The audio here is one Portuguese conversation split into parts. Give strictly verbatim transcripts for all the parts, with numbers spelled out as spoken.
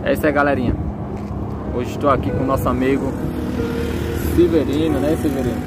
É isso aí, galerinha. Hoje estou aqui com o nosso amigo Severino, né, Severino?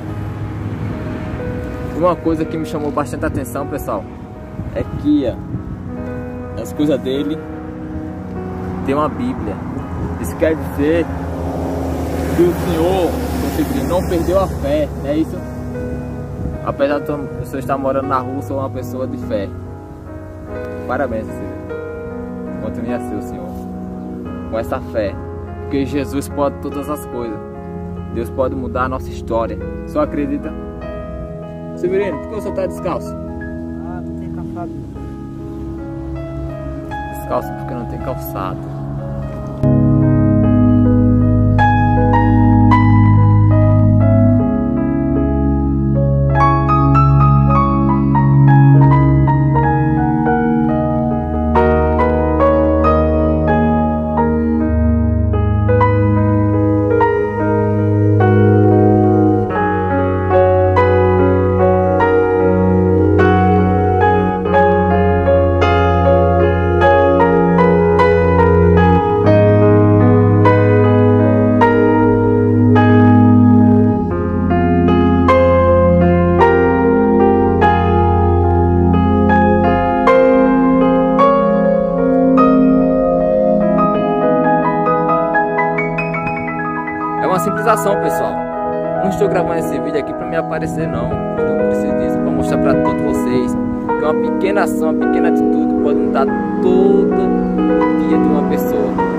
Uma coisa que me chamou bastante atenção, pessoal, é que ó, as coisas dele tem uma Bíblia. Isso quer dizer que o senhor, o Severino, não perdeu a fé, não é isso? Apesar de o senhor estar morando na rua, sou uma pessoa de fé. Parabéns, Severino. Continue a ser o senhor com essa fé, porque Jesus pode todas as coisas. Deus pode mudar a nossa história. Só acredita? Severino, por que você está descalço? Ah, não tem calçado. Descalço porque não tem calçado. É uma simples ação, pessoal. Não estou gravando esse vídeo aqui para me aparecer, não. Eu não preciso disso, para mostrar para todos vocês que uma pequena ação, uma pequena atitude pode mudar todo o dia de uma pessoa.